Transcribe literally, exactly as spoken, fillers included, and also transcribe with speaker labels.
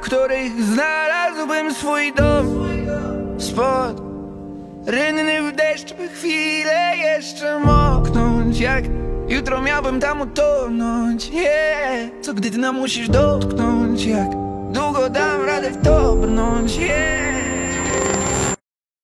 Speaker 1: których znalazłbym swój dom. Spod rynny w deszcz, by chwilę jeszcze moknąć. Jak jutro miałbym tam utonąć, yeah. Co gdy ty nam musisz dotknąć? Jak długo dam radę w to brnąć, yeah.